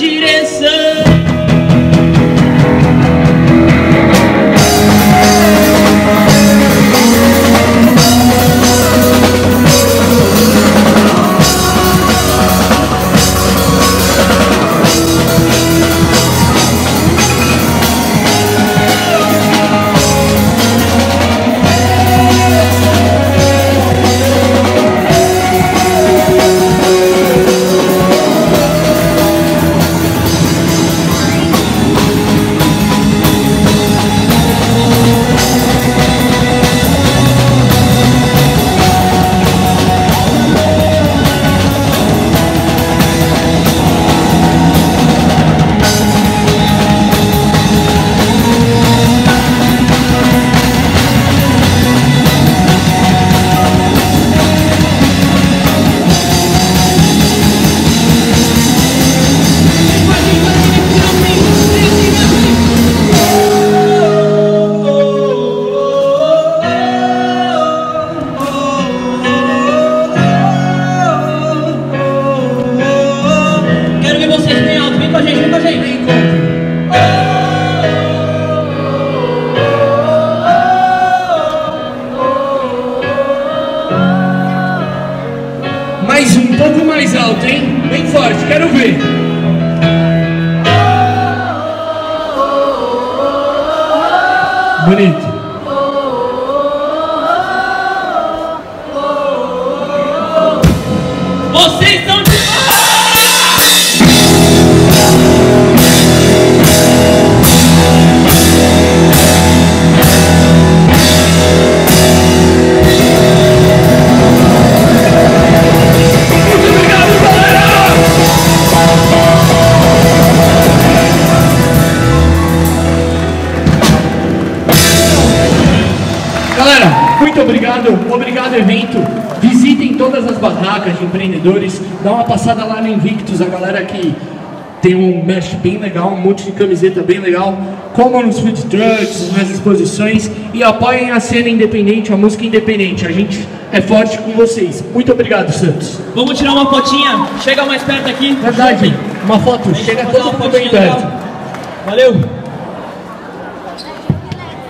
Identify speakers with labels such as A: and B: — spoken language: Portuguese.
A: direção.
B: Mais um pouco mais alto, hein? Bem forte, quero ver. Bonito.
A: Vocês estão de...
B: Muito obrigado evento, visitem todas as barracas de empreendedores, dá uma passada lá no Invictus, a galera que tem um merch bem legal, um monte de camiseta bem legal, comam nos food trucks, nas exposições e apoiem a cena independente, a música independente, a gente é forte com vocês. Muito obrigado, Santos.
A: Vamos tirar uma fotinha, chega mais perto aqui.
B: Verdade, uma foto, chega todo mundo bem perto.
A: Valeu!